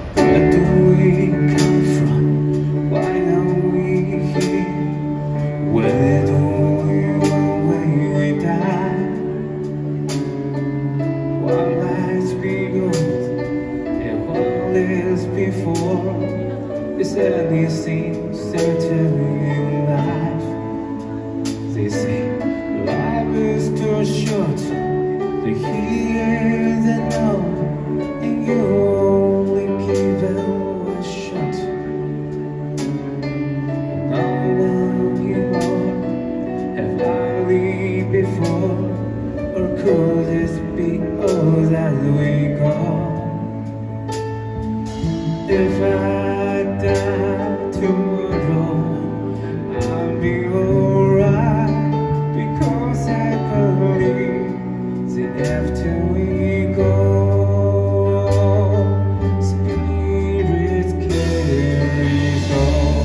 Where do we come from? Why are we here? Where do we run when we die? What lies beyond and what lives before? Is anything certain in life? They say life is too short to hear the no, and you only give it one shot. No one you know have I lived before, or could this be all that we call? If I die tomorrow, I'll be alright, because I believe that after we go, spirit carries on.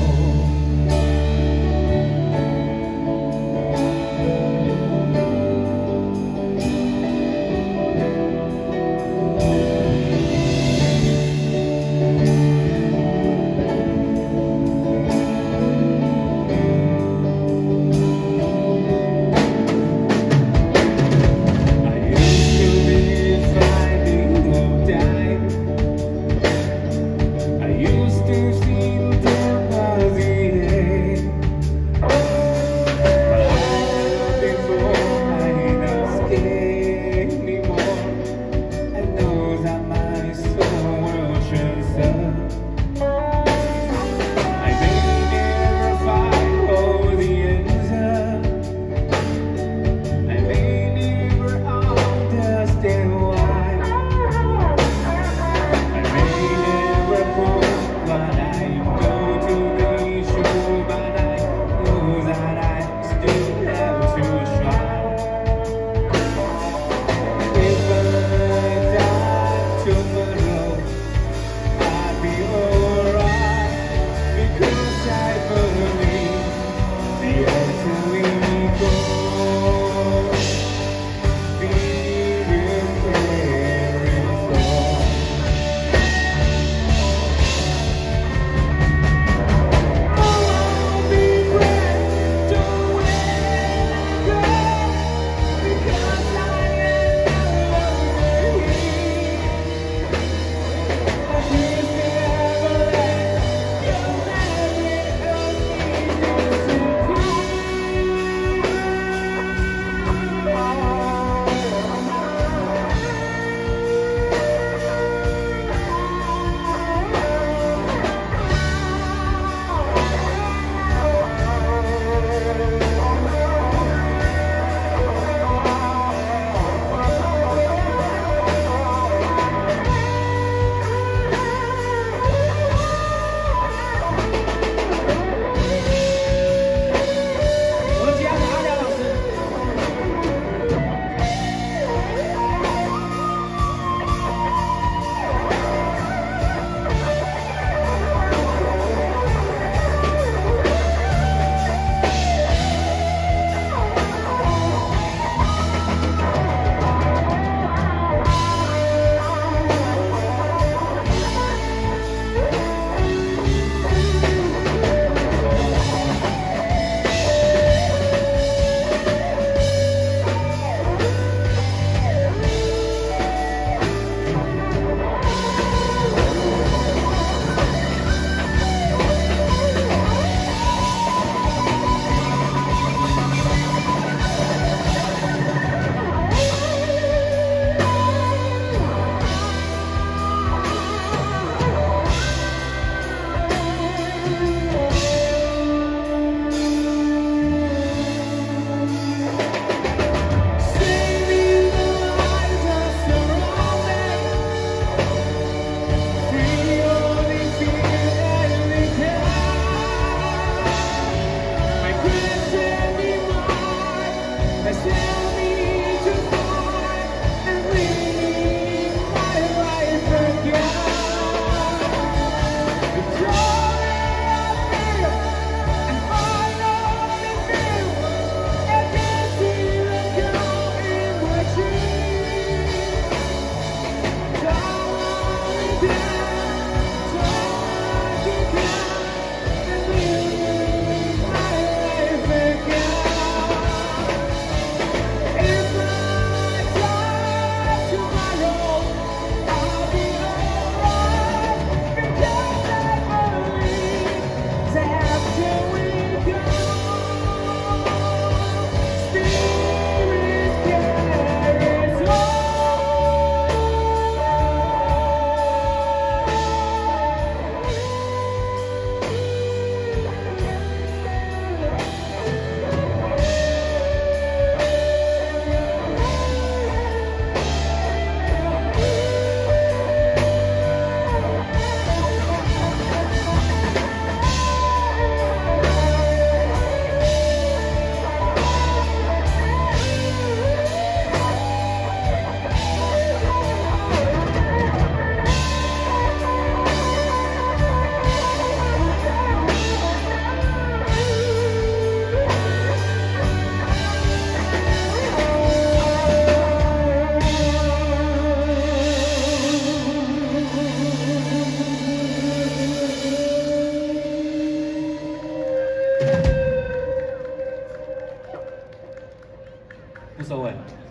So what?